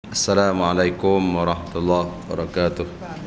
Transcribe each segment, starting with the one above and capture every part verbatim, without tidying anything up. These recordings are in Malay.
Assalamualaikum warahmatullahi wabarakatuh.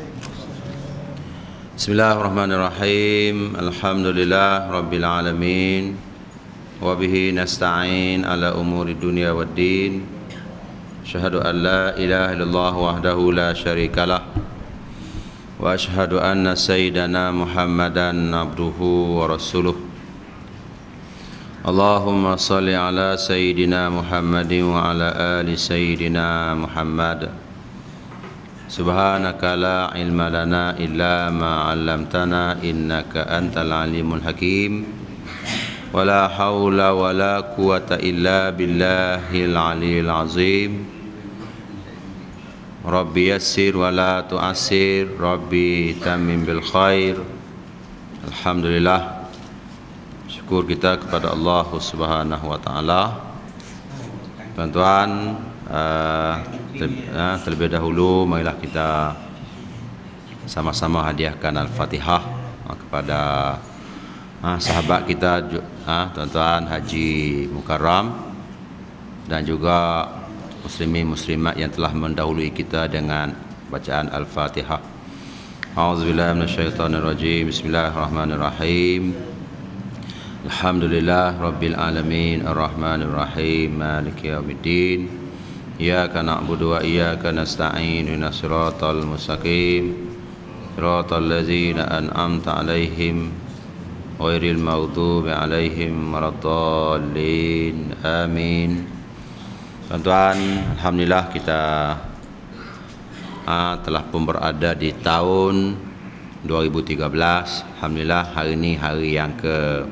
Bismillahirrahmanirrahim. Alhamdulillah rabbil alamin. Wa bihi nasta'in ala umuri dunya waddin. Asyhadu an la ilaha illallah wahdahu la syarikalah. Wa asyhadu anna sayyidana Muhammadan abduhu wa rasuluh. Allahumma salli ala sayyidina Muhammadin wa ala ali sayyidina Muhammad. Subhanaka la ilma lana illa ma 'allamtana innaka antal alimul hakim. Wa la haula wa la quwata illa billahil aliyil azim. Rabbi yassir wa la tu'assir, Rabbi tamim bil khair. Alhamdulillah, syukur kita kepada Allah Subhanahu wa taala. Tuan-tuan, uh, ter- uh, terlebih dahulu marilah kita sama-sama hadiahkan Al-Fatihah uh, kepada uh, sahabat kita, uh, tuan-tuan Haji Mukarram, dan juga muslimin muslimat yang telah mendahului kita dengan bacaan Al-Fatihah. A'udzubillahi minasyaitonirrajim. Bismillahirrahmanirrahim. Alhamdulillah rabbil alamin arrahmanir rahim maliki yaumiddin. Iyyaka na'budu wa iyyaka nasta'in ihdinas siratal mustaqim siratal ladzina an'amta 'alaihim ghairil maghdubi 'alaihim waladdallin. Amin. Tuan-tuan, alhamdulillah kita ah, telah pun berada di tahun dua ribu tiga belas. Alhamdulillah, hari ini hari yang ke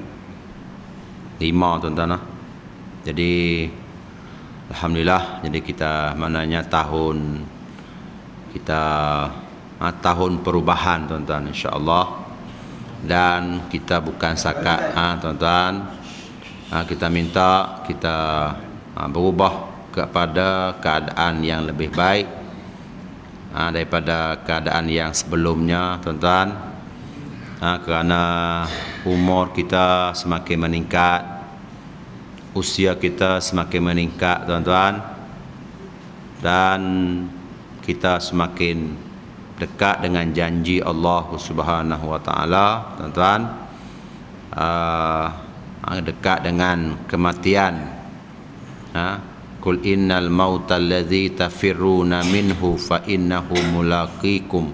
lima, tuan-tuan. Jadi alhamdulillah, jadi kita maknanya tahun kita ah, tahun perubahan, tuan-tuan, insya-Allah. Dan kita bukan sakat ah, tuan-tuan, ah, kita minta kita ah, berubah kepada keadaan yang lebih baik ah, daripada keadaan yang sebelumnya, tuan-tuan. Ha, kerana umur kita semakin meningkat, usia kita semakin meningkat, tuan-tuan, dan kita semakin dekat dengan janji Allah Subhanahu wa taala, tuan-tuan. Uh, dekat dengan kematian. Ha, Qul innal mautal ladzi tafirruna minhu fa innahu mulaqikum.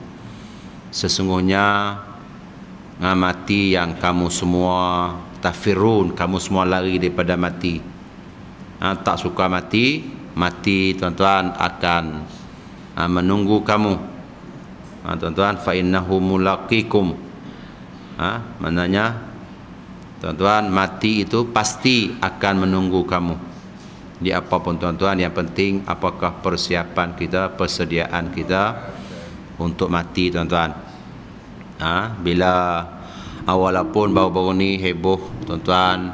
Sesungguhnya Nah, mati yang kamu semua tafirun, kamu semua lari daripada mati. Nah, tak suka mati, mati, tuan-tuan, akan ah, menunggu kamu. Nah, tuan-tuan, fa innahu mulaqikum. Ah, maknanya, tuan-tuan, mati itu pasti akan menunggu kamu. Di apapun, tuan-tuan, yang penting apakah persiapan kita, persediaan kita untuk mati, tuan-tuan. Ha, bila ah, walaupun baru-baru ni heboh, tuan-tuan,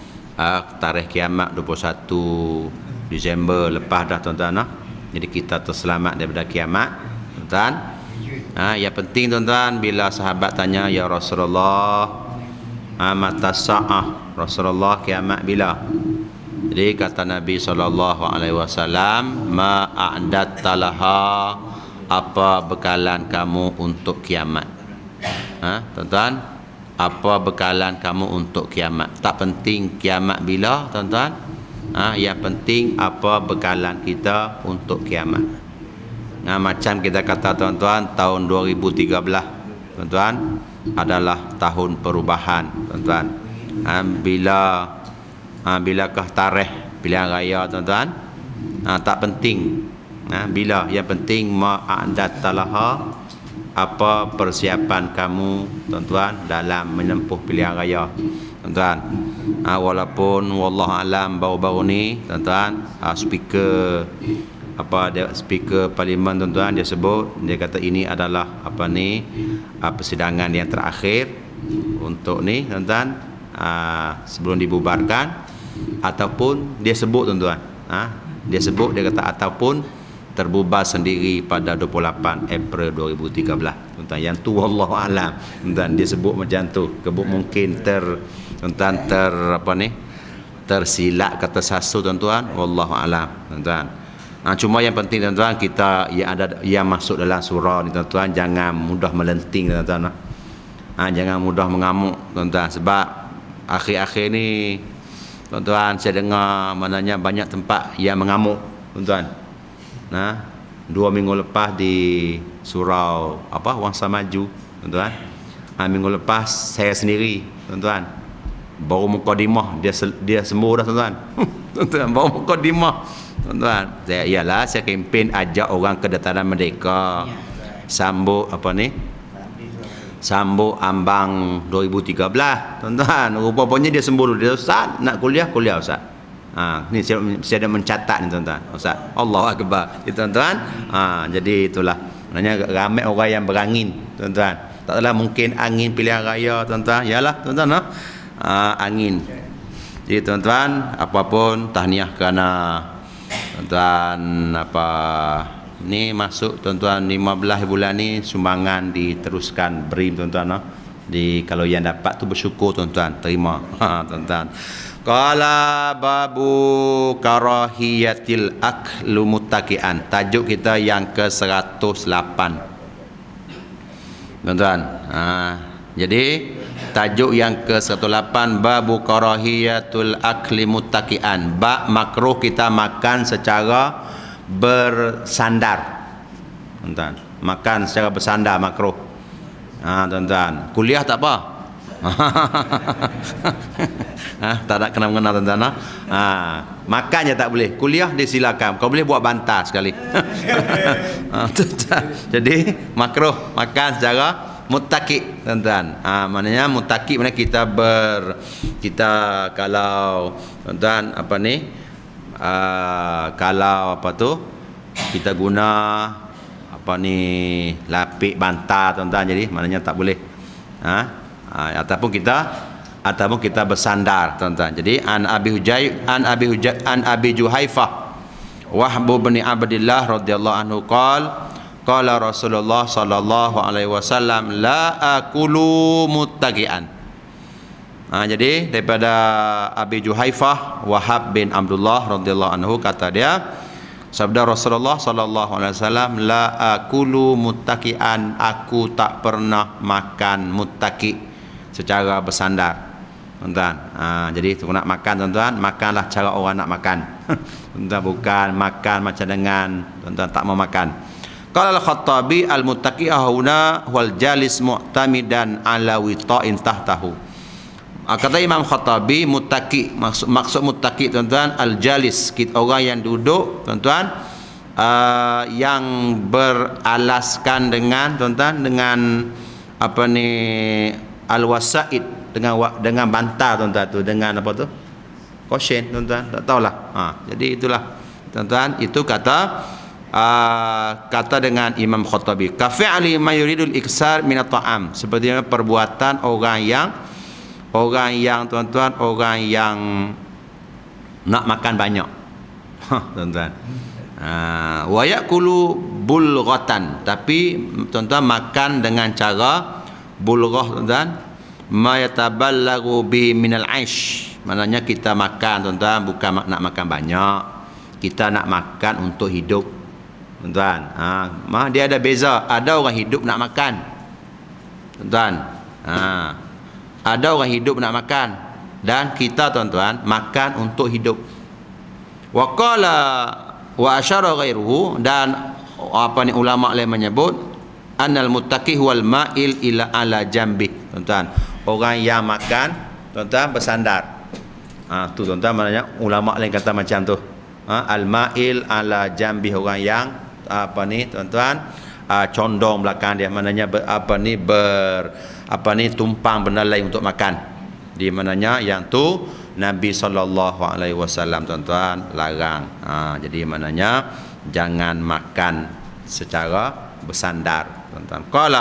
ah, tarikh kiamat dua puluh satu Disember lepas dah, tuan-tuan. Ah. Jadi kita terselamat daripada kiamat, tuan-tuan. Ah, yang penting, tuan-tuan, bila sahabat tanya, ya Rasulullah, ah, mata sa'ah, Rasulullah, kiamat bila? Jadi kata Nabi sallallahu alaihi wasallam, ma a'datta laha, apa bekalan kamu untuk kiamat? Ha, tuan-tuan, apa bekalan kamu untuk kiamat? Tak penting kiamat bila, tuan-tuan. Ha, yang penting apa bekalan kita untuk kiamat. Nah, macam kita kata, tuan-tuan, tahun dua ribu tiga belas, tuan-tuan, adalah tahun perubahan, tuan-tuan. Ha, bila ha, bilakah tarikh pilihan raya, tuan-tuan? Ha, tak penting. Ha, bila, yang penting ma'adattalaha, apa persiapan kamu, tuan-tuan, dalam menempuh pilihan raya, tuan-tuan. Ha, walaupun wallahu alam baru-baru ni, tuan-tuan, ha, speaker apa dia speaker parlimen, tuan-tuan, dia sebut, dia kata ini adalah apa ni ha, persidangan yang terakhir untuk ni, tuan-tuan, ha, sebelum dibubarkan. Ataupun dia sebut, tuan-tuan, ha, dia sebut, dia kata ataupun terbubar sendiri pada dua puluh lapan April dua ribu tiga belas, tuan-tuan. Yang tu wallahu alam, tuan-tuan, dia sebut macam tu. Kebuk mungkin ter tuan-tuan ter apa ni tersilap kata sasu, tuan-tuan, wallahu alam, tuan-tuan. Ha, cuma yang penting tuan-tuan, kita yang ada yang masuk dalam surau ni tuan-tuan, jangan mudah melenting tuan-tuan. Ha, jangan mudah mengamuk tuan-tuan, sebab akhir-akhir ni tuan-tuan saya dengar maknanya banyak tempat yang mengamuk tuan-tuan. Nah, dua minggu lepas di surau apa Wangsa Maju tuan-tuan. Ha, minggu lepas saya sendiri tuan-tuan, baru mukadimah dia dia sembuh dah tuan-tuan. Tuan-tuan baru mukadimah tuan-tuan. Saya ialah saya kempen ajak orang ke Dataran Merdeka. Sambut apa ni? Sambut ambang dua ribu tiga belas tuan-tuan. Rupanya dia sembuh dulu. Dia, Ustaz nak kuliah, kuliah Ustaz. Ha, ni saya, saya ada mencatat ni tuan-tuan. Ustaz, Allahu Akbar. Ya, tuan-tuan. Ha, jadi itulah. Maknanya ramai orang yang berangin tuan-tuan. Tak adalah mungkin angin pilihan raya tuan-tuan. Yalah tuan-tuan, ha? Ha, angin. Jadi tuan-tuan, apapun tahniah kerana tuan-tuan apa ni masuk tuan-tuan lima belas bulan ni sumbangan diteruskan beri tuan-tuan, ha? Di kalau yang dapat tu bersyukur tuan-tuan, terima. Ha, tuan-tuan. Qala babu karahiyatil aklu muttaqian. Tajuk kita yang ke seratus lapan. Tuan-tuan, ha, jadi tajuk yang ke seratus lapan, babu karahiyatul akli muttaqian. Bab makruh kita makan secara bersandar. Tuan-tuan, makan secara bersandar makruh. Ha, tuan-tuan, kuliah tak apa. Ha, tak nak kena mengenal tuan-tuan, ha? Ha, makan je tak boleh, kuliah disilakan. Kau boleh buat bantal sekali. Ha, tuan-tuan. Jadi makruh makan secara muttaqi tuan-tuan. Ha, maknanya muttaqi maknanya kita ber kita kalau tuan-tuan apa ni uh, kalau apa tu kita guna apa ni lapik bantal tuan-tuan, jadi maknanya tak boleh. Ha, ha, ataupun kita ataupun kita bersandar tuan-tuan. Jadi an Abi Hujay an Abi Hujay an Abi Juhaifah Wahb bin Abdillah radhiyallahu anhu qala qala Rasulullah sallallahu alaihi wasallam la akulu muttaqian. Ha, jadi daripada Abi Juhaifah Wahab bin Abdullah radhiyallahu anhu kata dia, sabda Rasulullah sallallahu alaihi wasallam, la akulu muttaqian, aku tak pernah makan muttaqi secara bersandar. Tuan-tuan, ha, jadi tu nak makan tuan-tuan, makanlah cara orang nak makan. Tuan-tuan, bukan makan macam dengan tuan-tuan tak mau makan. Qala al-Khattabi al-muttaqi ahuna wal jalis mu'tamidan ala wita'in tahtahu. Kata Imam Khattabi, muttaqi maksud, maksud muttaqi tuan-tuan al-jalis, orang yang duduk tuan-tuan, uh, yang beralaskan dengan tuan-tuan dengan apa ni al-wasaid, dengan dengan bantal tuan-tuan tu, dengan apa tu? Kosen tuan-tuan, tak tahulah. Ha, jadi itulah tuan-tuan, itu kata uh, kata dengan Imam Khattabi, kafi'ali ma yuridul iksar min at-ta'am, seperti perbuatan orang yang orang yang tuan-tuan orang yang nak makan banyak. Tuan-tuan. Ah, wa yaqulu bulghatan, tapi tuan-tuan makan dengan cara bulghah tuan-tuan, ma yataballagu bi minal aish. Maknanya kita makan tuan-tuan bukan nak makan banyak, kita nak makan untuk hidup. Tuan-tuan, ha, mah dia ada beza. Ada orang hidup nak makan. Tuan-tuan, ha, ada orang hidup nak makan, dan kita tuan-tuan makan untuk hidup. Wa qala wa asyara ghairuhu, dan apa ni ulama lain menyebut annal muttaqi wal ma'il ila ala jambi. Tuan-tuan, orang yang makan tuan-tuan bersandar. Ah, tu tuan-tuan, maknanya ulama lain kata macam tu. Ha, al ma'il ala jambi, orang yang apa ni tuan-tuan uh, condong belakang dia, maknanya ber, apa ni ber apa ni tumpang benda lain untuk makan. Di mananya yang tu Nabi sallallahu alaihi wasallam tuan-tuan larang. Ha, jadi maknanya jangan makan secara bersandar tuan-tuan. Qala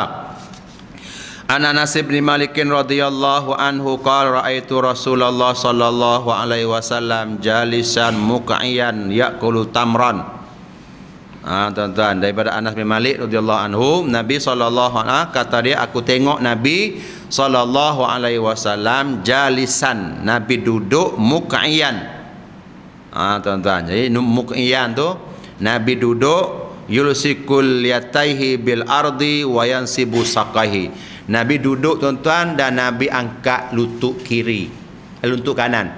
An Anas bin Malik radhiyallahu anhu qala raaitu Rasulullah sallallahu alaihi wasallam jalisan muq'iyan ya'kulu tamran. Ah, tuan-tuan, daripada Anas bin Malik radhiyallahu anhu, Nabi sallallahu alaihi kata dia, aku tengok Nabi sallallahu alaihi wasallam jalisan, Nabi duduk muq'iyan. Ah, tuan-tuan, jadi muq'iyan tu Nabi duduk yulsikul yataihi bil ardi wa yansibu saqaihi. Nabi duduk tuan-tuan dan Nabi angkat lutut kiri, lutut kanan.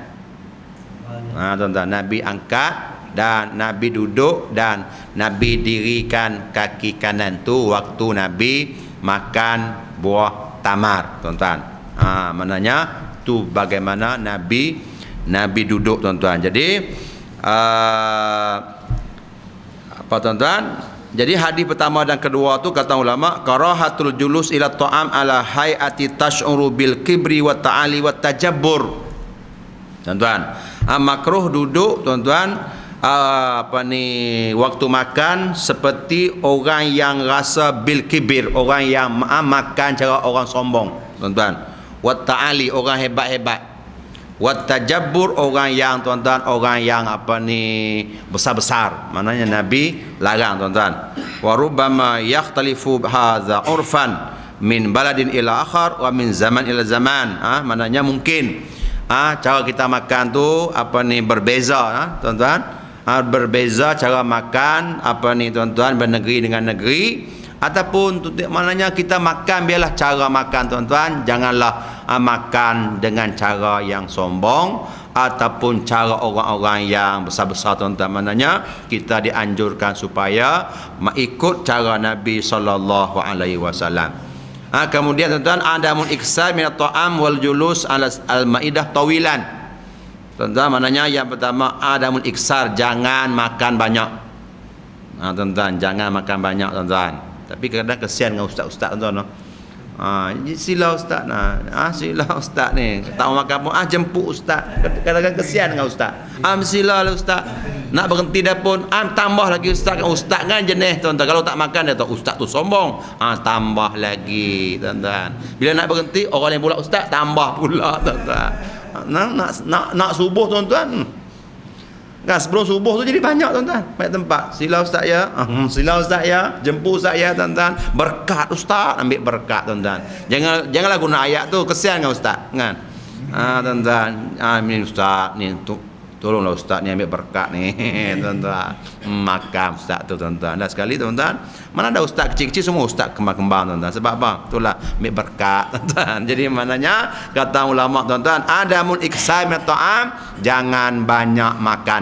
Ha tuan-tuan, Nabi angkat dan Nabi duduk dan Nabi dirikan kaki kanan tu waktu Nabi makan buah tamar tuan-tuan. Ha maknanya tu bagaimana Nabi Nabi duduk tuan-tuan. Jadi uh, apa tuan-tuan? Jadi hadis pertama dan kedua tu kata ulama karahatul julus ila ta'am ala hayati tash'uru bil kibri wa ta'ali wa tajabbur. Tuan-tuan, uh, makruh duduk tuan-tuan uh, apa ni waktu makan seperti orang yang rasa bil kibir, orang yang uh, makan cara orang sombong tuan-tuan. Wa ta'ali, orang hebat-hebat. Wa tajabbur, orang yang tuan-tuan orang yang apa ni besar-besar. Maknanya Nabi larang tuan-tuan. Wa rubbama yakhtalifu hadza urfan min baladin ila akhar wa min zaman ila zaman. Ah ha? Maknanya mungkin ah ha, cara kita makan tu apa ni berbeza ha? Tuan-tuan. Ha, berbeza cara makan apa ni tuan-tuan bernegeri dengan negeri. Ataupun maknanya kita makan biarlah cara makan tuan-tuan, janganlah uh, makan dengan cara yang sombong ataupun cara orang-orang yang besar-besar tuan-tuan. Maknanya kita dianjurkan supaya mengikut cara Nabi sallallahu alaihi wasallam. Ha, kemudian tuan-tuan adamul iksar min at-ta'am wal julus ala al-maidah tawilan. Tuan-tuan maknanya yang pertama adamul iksar, jangan makan banyak. Ha, tuan-tuan jangan makan banyak tuan-tuan. Tapi kadang kesian dengan ustaz-ustaz tuan-tuan. Ha, sila ustaz nah. Ah ha, sila ustaz ni. Tak mau makan pun ah jemput ustaz. Kadang-kadang kesian dengan ustaz. Ah sila lah ustaz. Nak berhenti dah pun ah tambah lagi ustaz. Ustaz kan jenis tuan-tuan. Kalau tak makan dia tahu ustaz tu sombong. Ah tambah lagi tuan-tuan. Bila nak berhenti orang yang pula ustaz tambah pula tuan-tuan. Nak nak nak, nak subuh tuan-tuan. Kan sebelum subuh tu jadi banyak tuan-tuan, banyak tempat. Sila ustaz ya, uh, sila ustaz ya, jemput ustaz ya tuan-tuan. Berkat ustaz, ambil berkat tuan-tuan. Jangan janganlah guna ayat tu, kesian dengan ustaz kan. Ah tuan-tuan, ah ni ustaz ni tu, tolonglah ustaz ni ambil berkat ni tuan-tuan. Makan ustaz tu tuan-tuan. Dan sekali tuan-tuan, mana ada ustaz kecil-kecil semua ustaz kembang-kembang tuan-tuan. Sebab apa? Itulah ambil berkat tuan-tuan. Jadi maknanya kata ulama tuan-tuan, adamul iksai min ta'am, jangan banyak makan.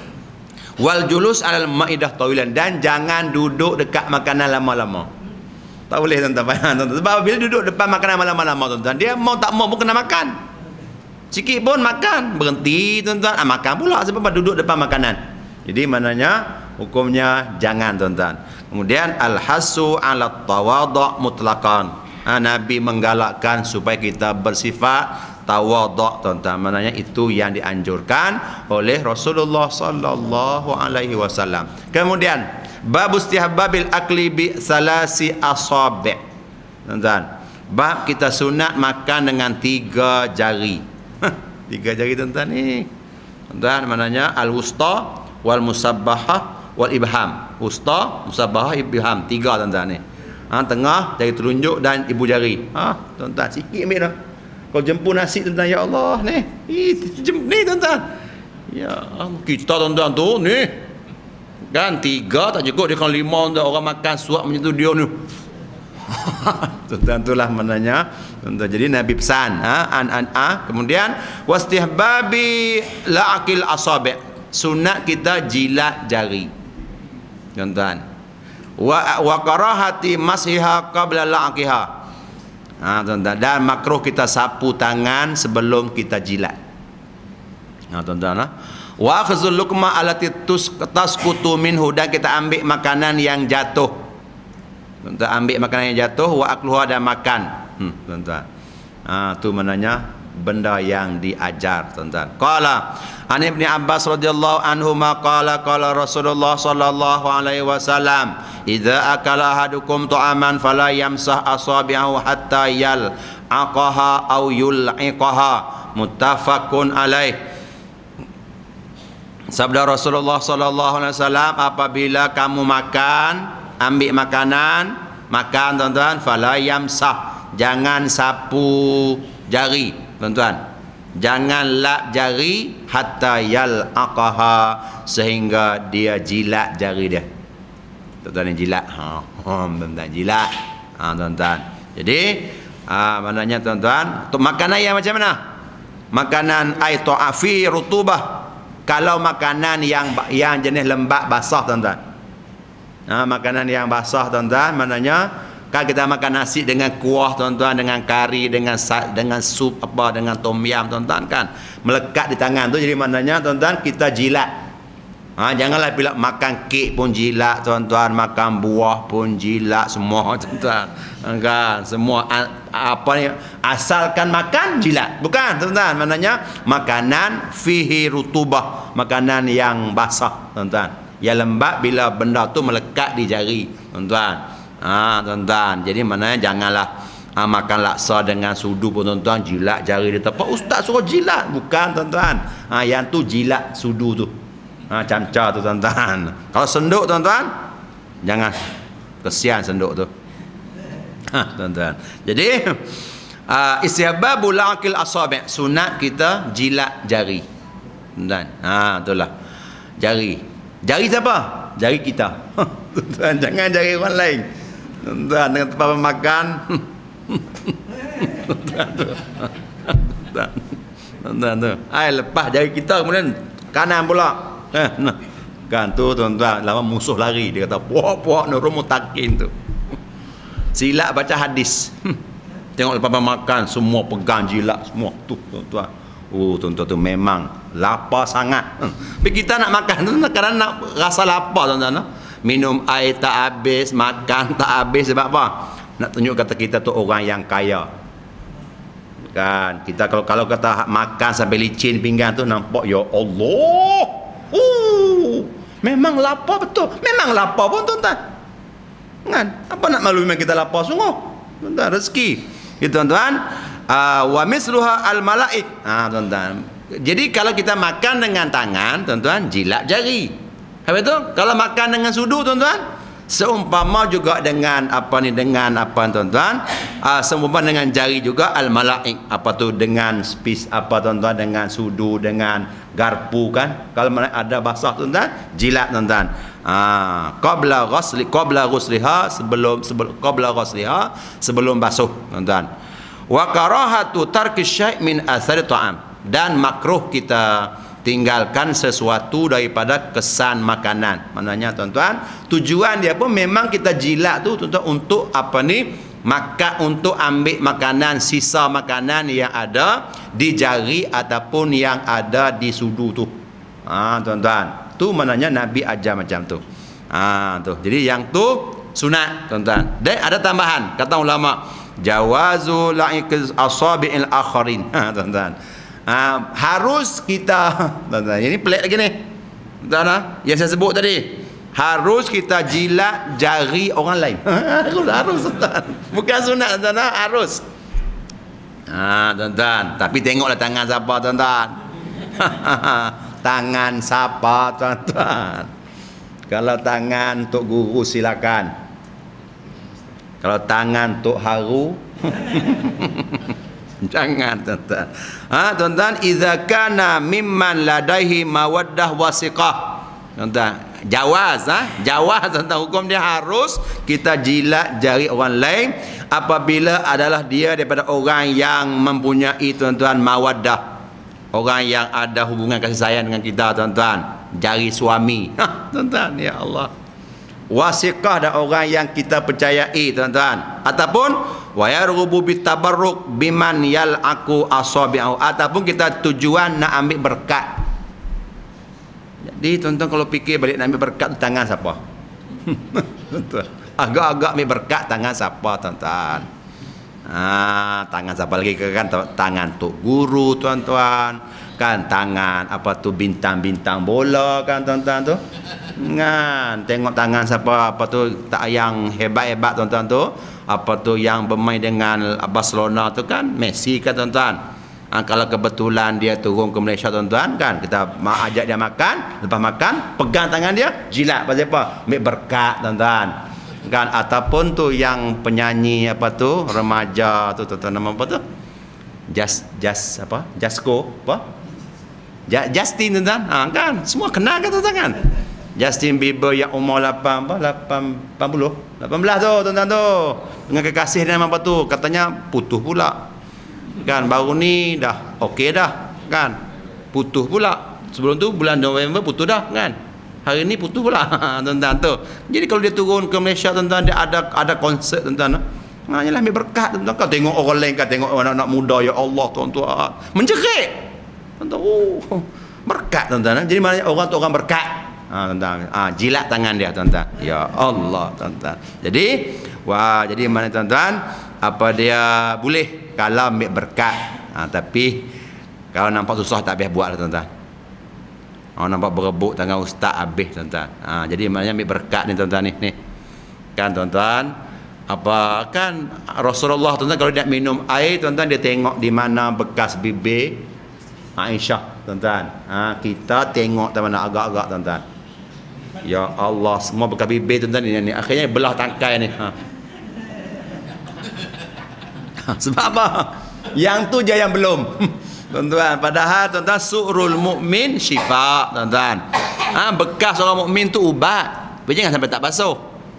Wal julus alal maidah tawilan, dan jangan duduk dekat makanan lama-lama. Tak boleh tuan-tuan faham tuan-tuan. Sebab bila duduk depan makanan lama-lama tuan-tuan, dia mau tak mau pun kena makan. Sikit pun makan, berhenti tuan-tuan, ah, makan pula sebab duduk depan makanan. Jadi maknanya hukumnya jangan tuan-tuan. Kemudian al-hasu ala tawadhu mutlaqan. Ha, Nabi menggalakkan supaya kita bersifat tawadhu tuan-tuan. Maknanya itu yang dianjurkan oleh Rasulullah sallallahu alaihi wasallam. Kemudian bab istihbabil akli bi salasi asabi'. Tuan-tuan, bab kita sunat makan dengan tiga jari. Tiga jari tuan-tuan ni. Tuan-tuan maknanya al-wusta wal musabbahah wal ibham. Wusta, musabbahah, ibham, tiga tuan-tuan ni. Ha, tengah jari telunjuk dan ibu jari. Ha, tuan-tuan sikit ambil dah. Kau jemput nasi tuan-tuan, ya Allah ni. Ni tuan-tuan. Ya kita tuan-tuan tu ni. Kan tiga tak cukup, dia kan lima orang makan suap macam tu dia ni. Tuan-tuan itulah maknanya tuan-tuan. Jadi Nabi pesan ha? an an a kemudian wastihbabi la'akil asabi', sunat kita jilat jari tuan-tuan. Wa wa karahati mashiha qabla la'akiha. Ha tuan-tuan, dan makruh kita sapu tangan sebelum kita jilat. Ha tuan-tuan ha? Wa akhzul luqma allati tasqutu minhu, dan kita ambil makanan yang jatuh. Tuan-tuan ambil makanan yang jatuh, wa akluha, dan makan. Hmm, tuan-tuan. Ha, tu maknanya benda yang diajar tuan-tuan. Qala an Ibnu Abbas radhiyallahu anhu ma qala qala Rasulullah sallallahu alaihi wasallam, idza akala ahadukum ta'aman fala yamsah asabi'ahu hatta yal aqaha aw yul'iqaha, muttafaqun alaih. Sabda Rasulullah sallallahu alaihi wasallam, apabila kamu makan, ambil makanan, makan tuan-tuan, fala yamsah, jangan sapu jari tuan-tuan. jangan lap jari hatta yal'aqaha, sehingga dia jilat jari dia. Tuan-tuan yang jilat, ha, tuan-tuan jilat, ha, tuan-tuan. Jadi ha, maknanya tuan-tuan, untuk makanan yang macam mana? Makanan ay ta'afi rutubah. Kalau makanan yang yang jenis lembab basah, tuan-tuan. Ha, makanan yang basah, tuan-tuan, maknanya kalau kita makan nasi dengan kuah, tuan-tuan, dengan kari, dengan dengan sup apa, dengan tom yam, tuan-tuan, kan melekat di tangan tu, jadi maknanya tuan-tuan kita jilat. Ha, janganlah bila makan kek pun jilat, tuan-tuan, makan buah pun jilat semua, tuan-tuan. Kan semua apa ni, asalkan makan jilat, bukan, tuan-tuan. Maknanya makanan fihi rutubah, makanan yang basah, tuan-tuan, yang lembab bila benda tu melekat di jari, tuan-tuan. Ha, tuan-tuan, jadi maknanya janganlah ha, makan laksa dengan sudu pun, tuan-tuan, jilat jari dia. Apa ustaz suruh jilat? Bukan, tuan-tuan. Ha, yang tu jilat sudu tu. Ha, camca tu, tuan-tuan. Kalau senduk, tuan-tuan, jangan. Kesian senduk tu. Ha, tuan-tuan. Jadi uh, istihbabul la'qil asabi', sunat kita jilat jari, tuan-tuan. Ha, itulah. Jari. Jari siapa? Jari kita. Tuan-tuan, jangan jari orang lain. Tuan-tuan, dengan tempat makan. Tuan-tuan tu. Tuan-tuan tu. Ai, lepas jari kita, kemudian kanan pula. Eh, nah. Kan tu, tuan-tuan, lama musuh lari. Dia kata, puak-puak nurul mutakin tu. Silap baca hadis. Tengok lepas makan, semua pegang jilat semua. Tu, tuan-tuan. Oh, tuan-tuan tu memang lapar sangat. Tapi kita nak makan tu kadang nak rasa lapar, tuan-tuan. Minum air tak habis, makan tak habis, sebab apa? Nak tunjuk kata kita tu orang yang kaya. Kan kita kalau kalau kata makan sampai licin pinggan tu, nampak ya Allah. Uh, memang lapar betul. Memang lapar pun, tuan-tuan. Kan? Apa nak malu, memang kita lapar sungguh. Tuan-tuan, rezeki. Ya, tuan-tuan. Uh, wa misluha al malaik. Ha, tuan-tuan. Jadi kalau kita makan dengan tangan, tuan-tuan, jilat jari. Habis tu kalau makan dengan sudu, tuan-tuan, seumpama juga dengan apa ni, dengan apa, tuan-tuan, uh, seumpama dengan jari juga al malaik. Apa tu, dengan spis apa, tuan-tuan, dengan sudu, dengan garpu, kan. Kalau mana ada basah, tuan-tuan, jilat, tuan-tuan. Ah, qabla ghusli qabla ghusliha, sebelum sebelum qabla ghusliha, sebelum basuh, tuan-tuan. Wa karahatu tarki syai' min athari ta'am, dan makruh kita tinggalkan sesuatu daripada kesan makanan. Maknanya, tuan-tuan, tujuan dia pun memang kita jilat tu, tuan-tuan, untuk apa ni, makan, untuk ambil makanan, sisa makanan yang ada di jari ataupun yang ada di sudu tu. Ha, tuan-tuan, tu maknanya Nabi ajar macam tu. Ha, tu. Jadi yang tu sunat, tuan-tuan. Dan ada tambahan, kata ulama, jawazu la'iqiz asabi'il akharin. Ha, tuan-tuan. Ha, harus kita, tuan-tuan, ini pelik lagi ni, tuan-tuan, yang saya sebut tadi, harus kita jilat jari orang lain. Harus, harus, tuan-tuan. Bukan sunat, tuan-tuan, harus. Ha, tuan-tuan, tapi tengoklah tangan siapa, tuan-tuan. Tangan siapa, tuan-tuan. Kalau tangan Tok Guru, silakan. Kalau tangan Tok Haru, jangan, tuan-tuan. Ha, tuan-tuan, idza kana mimman ladaihi mawaddah wasiqah. Tuan-tuan, jawaz, ha? Jawaz, tuan-tuan, hukum dia harus kita jilat jari orang lain apabila adalah dia daripada orang yang mempunyai, tuan-tuan, mawaddah. Orang yang ada hubungan kasih sayang dengan kita, tuan-tuan. Jari suami. Ha, tuan-tuan, ya Allah. Wasiqah, dan orang yang kita percayai, tuan-tuan. Ataupun wa yarghubu bitabarruk biman yal'aqu asabi'u, ataupun kita tujuan nak ambil berkat. Jadi, tuan-tuan, kalau fikir balik nak ambil berkat tu, tangan siapa? Agak-agak ambil berkat tangan siapa, tuan-tuan? Ah, tangan siapa lagi, kan? Tangan Tok Guru, tuan-tuan. Kan tangan apa tu, bintang-bintang bola, kan, tuan-tuan tu. Kan tengok tangan siapa apa tu, tak yang hebat-hebat, tuan-tuan tu. Apa tu yang bermain dengan Barcelona tu, kan, Messi, kan, tuan-tuan. Ha, kalau kebetulan dia turun ke Malaysia, tuan-tuan, kan, kita ajak dia makan, lepas makan pegang tangan dia, jilat. Pasal apa? Ambil berkat, tuan-tuan. Kan, ataupun tu yang penyanyi apa tu, remaja tu, tuan-tuan, nama apa tu? Just just apa? Jasko apa? Justin tuan-tuan. Ha, kan? Semua kenal kan tuan-tuan kan? Justin Bieber yang umur lapan apa? lapan puluh. lapan belas tu tuan-tuan tu. Dengan kekasih dia apa tu? Katanya putus pula. Kan baru ni dah okey dah kan? Putus pula. Sebelum tu bulan November putus dah kan? Hari ni putus pula tuan-tuan tu. Jadi kalau dia turun ke Malaysia tuan-tuan, dia ada ada konsert tuan-tuan. Ha, yalah ambil berkat tuan-tuan. Kau tengok orang lain, kau tengok anak-anak muda, ya Allah tuan-tuan. Menjerit. Tuan-tuan, oh, berkat tuan-tuan. Jadi maknanya orang tu orang berkat. Ha, tuan-tuan. Ha, jilat tangan dia tuan-tuan. Ya Allah tuan-tuan. Jadi, wah, jadi mana tuan-tuan? Apa dia boleh kalau ambil berkat. Ha, tapi kalau nampak susah tak habis buat lah tuan-tuan. Orang nampak berebut tangan ustaz habis tuan-tuan. Ha, jadi maknanya ambil berkat ni tuan-tuan ni. Ni. Kan tuan-tuan, apa kan Rasulullah tuan-tuan kalau dia minum air tuan-tuan, dia tengok di mana bekas bibir Aisyah tuan-tuan. Ha, kita tengok di mana agak-agak tuan-tuan. Ya Allah, semua bekas bibir tuan-tuan ni, ni. Akhirnya belah tangkai ni. Ha. Sebab apa? Yang tu je yang belum. Tuan-tuan, padahal tuan-tuan su'rul mukmin syifa tuan-tuan. Ha, bekas orang mukmin tu ubat. Tapi jangan sampai tak basuh.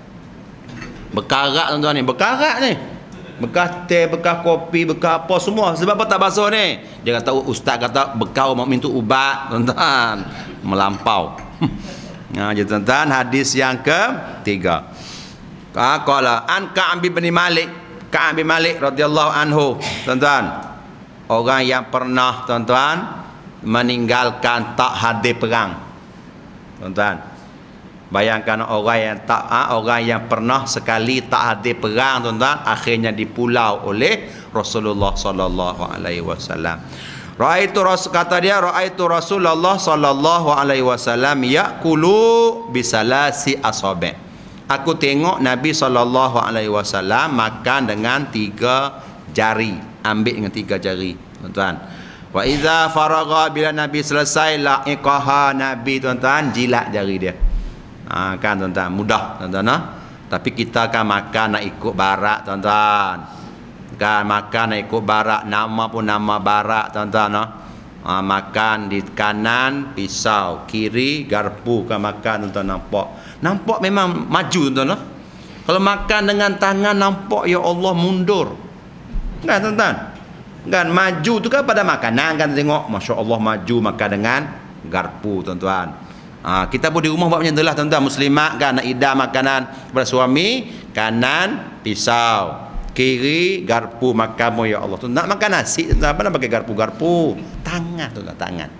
Bekarak tuan-tuan ni, bekarak ni. Bekas teh, bekas kopi, bekas apa semua. Sebab apa tak basuh ni? Dia kata ustaz kata bekas orang mukmin tu ubat tuan-tuan. Melampau. Ha, jadi tuan-tuan, hadis yang ketiga. Ha, qala an Ka'ab bin Malik, Ka'ab bin Malik radhiyallahu anhu tuan-tuan. Orang yang pernah tuan-tuan meninggalkan tak hadir perang. Tuan-tuan, bayangkan orang yang tak ha, orang yang pernah sekali tak hadir perang tuan-tuan, akhirnya dipulau oleh Rasulullah sallallahu alaihi wasallam. Raaitu Rasul, kata dia, raaitu Rasulullah sallallahu alaihi wasallam yaqulu bisalasi asabi'. Aku tengok Nabi sallallahu alaihi wasallam makan dengan tiga jari, ambil dengan tiga jari tuan-tuan. Wa iza faragha, bila Nabi selesai la'iqaha, Nabi tuan-tuan jilat jari dia. Ha, kan tuan-tuan, mudah tuan-tuan. Ha? Tapi kita kan makan nak ikut barat tuan-tuan. Kan makan nak ikut barat, nama pun nama barat tuan-tuan. Ha? Ha, makan di kanan pisau, kiri garpu kan makan tuan-tuan. Nampak nampak memang maju tuan-tuan. Ha? Kalau makan dengan tangan nampak ya Allah mundur. Kan tuan-tuan? Kan maju tu kan pada makanan kan, tengok Masya Allah maju makan dengan garpu tuan-tuan. Ha, kita pun di rumah buat macam itulah tuan-tuan. Muslimat kan nak idam makanan kepada suami, kanan pisau, kiri garpu makan ya Allah. Tuan, nak makan nasi tuan-tuan, apa nak pakai garpu-garpu? Tangan tuan-tuan, tangan.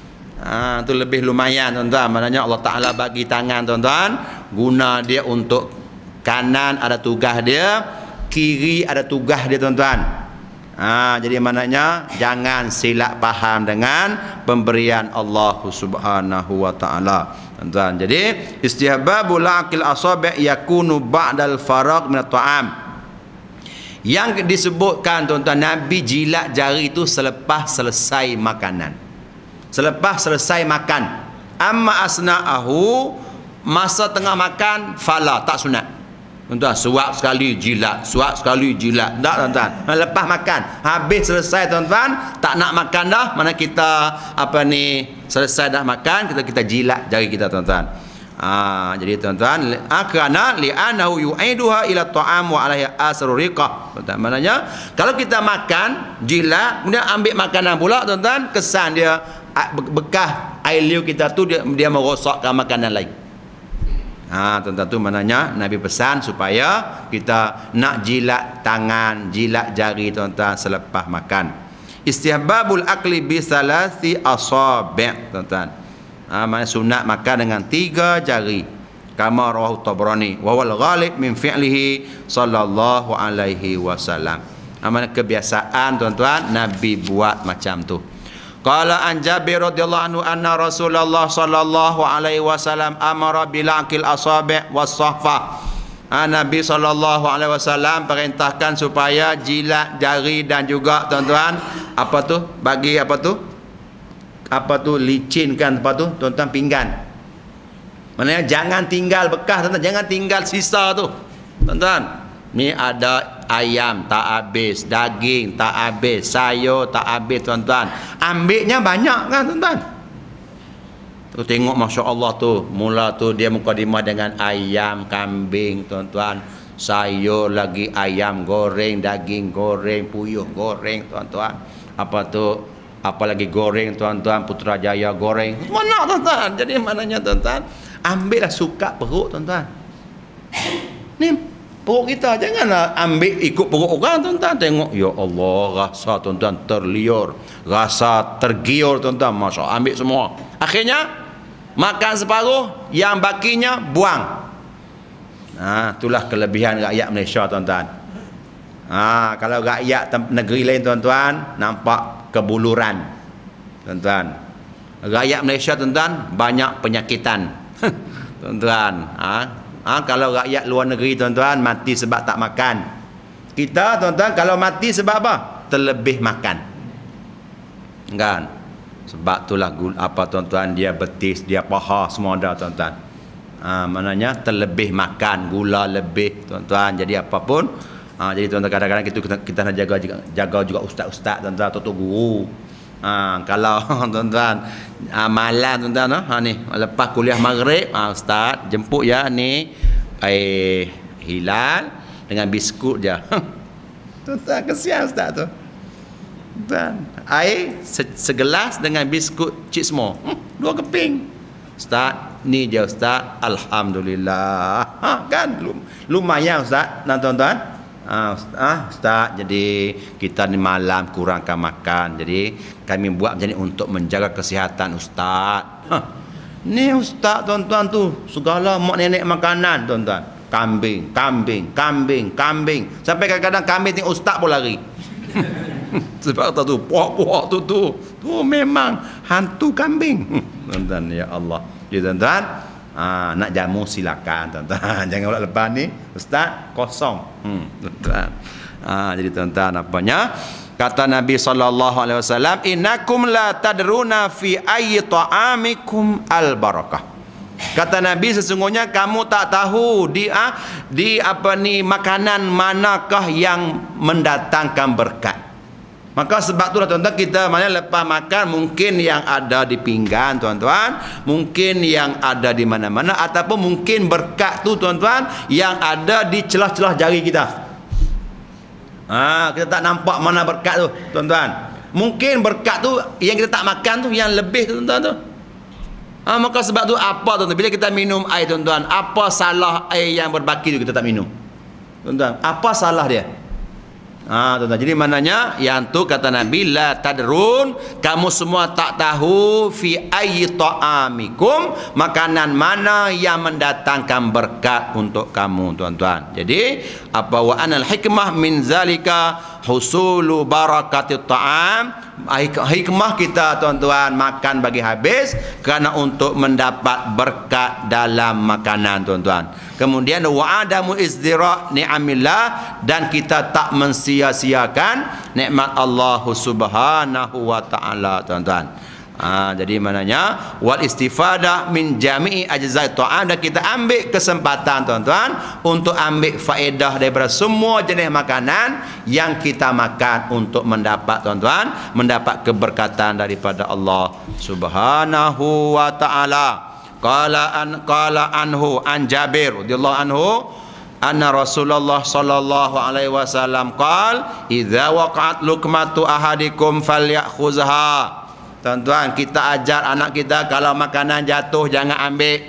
Ha, tu lebih lumayan tuan-tuan. Maknanya Allah Ta'ala bagi tangan tuan-tuan, guna dia untuk kanan ada tugas dia, kiri ada tugas dia tuan-tuan. Ha, jadi maknanya jangan silap faham dengan pemberian Allah Subhanahu wa taala. Tuan-tuan, jadi istihbabul aqil asabi' yakunu ba'dal faragh min at-ta'am. Yang disebutkan tuan-tuan, Nabi jilat jari itu selepas selesai makanan. Selepas selesai makan. Amma asna'ahu, masa tengah makan fala, tak sunat. Tuan-tuan, suap sekali jilat, suap sekali jilat. Tak tuan-tuan. Lepas makan, habis selesai tuan-tuan, tak nak makan dah, mana kita apa ni selesai dah makan, kita kita jilat jari kita tuan-tuan. Ah, jadi tuan-tuan, akrana li'anahu yu'iduha ila ta'am wa alaihi asru riqah. Tuan-tuan, maknanya kalau kita makan jilat, kemudian ambil makanan pula tuan-tuan, kesan dia bekas air liur kita tu dia, dia merosakkan makanan lain. Ha, tuan-tuan, tu maknanya Nabi pesan supaya kita nak jilat tangan, jilat jari tuan-tuan selepas makan. Istihbabul akli bi salasi asabi', tuan-tuan. Ha, maknanya sunat makan dengan tiga jari. Kama rawahu Tabrani wa wal ghalib min fi'lihi sallallahu alaihi wasallam. Ha, maknanya kebiasaan tuan-tuan Nabi buat macam tu. Qala an Jabir radhiyallahu anhu anna Rasulullah sallallahu alaihi wasallam amara bil aqil asabi' was sahfa. Ha, Nabi sallallahu alaihi wasallam perintahkan supaya jilat jari dan juga tuan-tuan apa tu? Bagi apa tu? Apa tu licinkan apa tu? Tuan-tuan pinggan. Maknanya jangan tinggal bekas tuan-tuan, jangan tinggal sisa tu. Tuan-tuan, ni ada ayam tak habis, daging tak habis, sayur tak habis tuan-tuan. Ambilnya banyak kan tuan-tuan. Tu tengok Masya Allah tu, mula tu dia mukadimah dengan ayam, kambing tuan-tuan, sayur lagi, ayam goreng, daging goreng, puyuh goreng tuan-tuan. Apa tu, apa lagi goreng tuan-tuan, Putrajaya goreng. Mana tuan-tuan? Jadi maknanya tuan-tuan, ambillah suka perut tuan-tuan. Ni perut kita, janganlah ambil ikut perut orang tuan-tuan. Tengok, ya Allah, rasa tuan-tuan terliur, rasa tergiur tuan-tuan, Masya Allah, ambil semua. Akhirnya makan separuh, yang bakinya buang. Ha, itulah kelebihan rakyat Malaysia tuan-tuan. Ha, kalau rakyat negeri lain tuan-tuan, nampak kebuluran tuan-tuan. Rakyat Malaysia tuan-tuan banyak penyakitan tuan-tuan. Ha, ha, kalau rakyat luar negeri tuan-tuan mati sebab tak makan. Kita tuan-tuan kalau mati sebab apa? Terlebih makan, kan? Sebab itulah apa tuan-tuan, dia betis, dia paha semua ada tuan-tuan. Ha, maknanya terlebih makan, gula lebih tuan-tuan. Jadi apapun, ha, jadi tuan-tuan kadang-kadang kita, kita kita nak jaga jaga juga ustaz-ustaz tuan-tuan, atau guru. Ha, kalau tuan-tuan ha, malam tuan-tuan, ha, ni lepas kuliah maghrib, ha, ustaz jemput ya ni air hilal dengan biskut je. Tuan-tuan kesian ustaz tu. Tuan, air segelas dengan biskut Cik Semua, hmm, dua keping. Ustaz, ni je ustaz, alhamdulillah. Ha, kan lumayan ustaz, nah tuan-tuan. Ha, ustaz, ha, ustaz, jadi kita ni malam kurangkan makan. Jadi kami buat macam ni untuk menjaga kesihatan ustaz. Ha, ni ustaz tuan-tuan tu segala mak nenek makanan tuan-tuan. Kambing, kambing, kambing, kambing. Sampai kadang-kadang kambing tengok ustaz pun lari. Sebab tu puak-puak tu tu tu memang hantu kambing. Tuan-tuan, ya Allah. Jadi tuan-tuan, ha, nak jamu silakan tuan-tuan. Jangan pula lepas ni ustaz kosong. Hmm, tuan-tuan. Ha, jadi tuan-tuan, apanya? Kata Nabi sallallahu alaihi wasallam, innakum la tadruna fi ayyi ta'amikum al barakah. Kata Nabi, sesungguhnya kamu tak tahu di ah, di apa ni makanan manakah yang mendatangkan berkat. Maka sebab itulah tuan-tuan, kita mana lepas makan mungkin yang ada di pinggan tuan-tuan, mungkin yang ada di mana-mana, ataupun mungkin berkat tu tuan-tuan yang ada di celah-celah jari kita. Ha, kita tak nampak mana berkat tu tuan-tuan. Mungkin berkat tu yang kita tak makan tu yang lebih tu tuan-tuan tu. Ha, maka sebab tu apa tuan-tuan, bila kita minum air tuan-tuan, apa salah air yang berbaki tu kita tak minum tuan-tuan? Apa salah dia? Ha, tuan-tuan, jadi maknanya yang tu kata Nabi, la tadrun, kamu semua tak tahu fi ayyi ta'amikum, makanan mana yang mendatangkan berkat untuk kamu tuan-tuan. Jadi apa wa anal hikmah min zalika husulu barakatit ta'am. Hikmah kita tuan-tuan makan bagi habis kerana untuk mendapat berkat dalam makanan tuan-tuan. Kemudian wa adamu izdira ni'amillah, dan kita tak mensia-siakan nikmat Allah Subhanahu wa taala tuan-tuan. Ha, jadi maknanya wal istifadah min jami'i ajzai ta'am, dan kita ambil kesempatan tuan-tuan untuk ambil faedah daripada semua jenis makanan yang kita makan untuk mendapat tuan-tuan mendapat keberkatan daripada Allah Subhanahu wa taala. Qala an qala anhu an Jabir radhiyallahu anhu anna Rasulullah sallallahu alaihi wasallam qala idza waqa'at luqmatu ahadikum falyakhuzha. Tuan-tuan, kita ajar anak kita kalau makanan jatuh jangan ambil.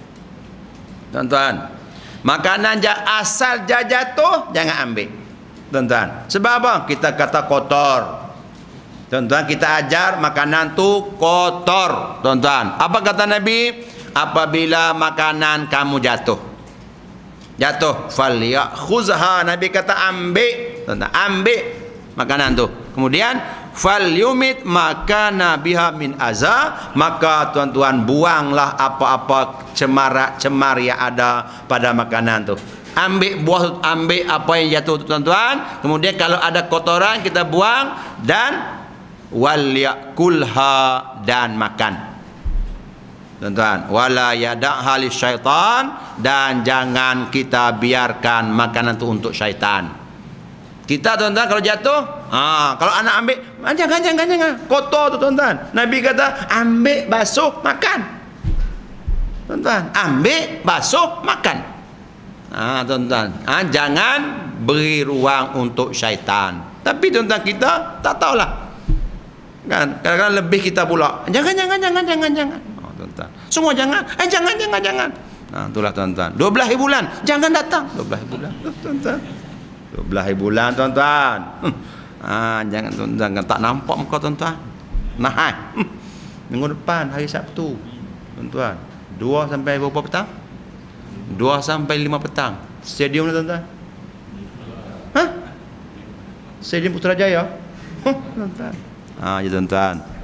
Tuan-tuan, makanan asal jatuh jangan ambil. Tuan-tuan, sebab apa? Kita kata kotor. Tuan-tuan, kita ajar makanan tu kotor. Tuan-tuan, apa kata Nabi? Apabila makanan kamu jatuh, jatuh, falyakhuzha, Nabi kata ambil. Tuan-tuan, ambil makanan tu. Kemudian fal yumit makana biha min aza, maka tuan-tuan buanglah apa-apa cemara-cemar yang ada pada makanan tu. Ambil buah, ambil apa yang jatuh tuan-tuan. Kemudian kalau ada kotoran kita buang, dan wal yakulha, dan makan. Tuan-tuan, wala yada'ha lisyaitan, dan jangan kita biarkan makanan tu untuk syaitan. Kita tuan-tuan kalau jatuh, ha, kalau anak ambil, jangan jangan jangan, kotor tu tuan-tuan. Nabi kata, ambil basuh makan. Tuan-tuan, ambil basuh makan. Ha, tuan-tuan, ha, jangan beri ruang untuk syaitan. Tapi tuan-tuan kita tak tahulah. Kan, kadang-kadang lebih kita pula. Jangan jangan jangan jangan jangan. Oh, tuan-tuan. Semua jangan. Eh jangan jangan jangan. Nah, itulah tuan-tuan. dua belas bulan jangan datang. dua belas bulan. Tuan-tuan. dua belas bulan tuan-tuan. Hmm. Ha, jangan tuan-tuan, tak nampak muka tuan-tuan. Nah, hai. Hmm. Minggu depan hari Sabtu. Tuan-tuan. dua sampai berapa petang? dua sampai lima petang. Stadium ni tuan-tuan. Hah? Stadium Putrajaya. Huh, tuan-tuan. Ha, ya tuan-tuan.